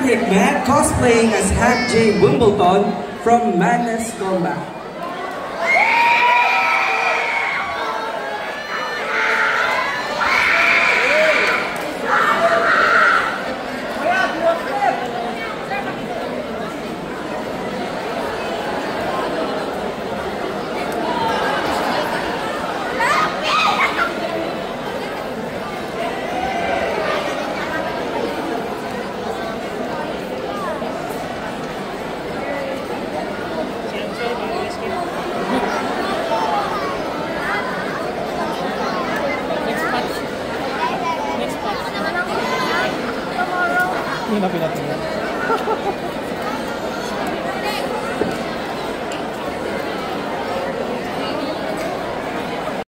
Patrick Matt cosplaying as Hank J. Wimbledon from Madness Combat. Hindi na pinatuloy.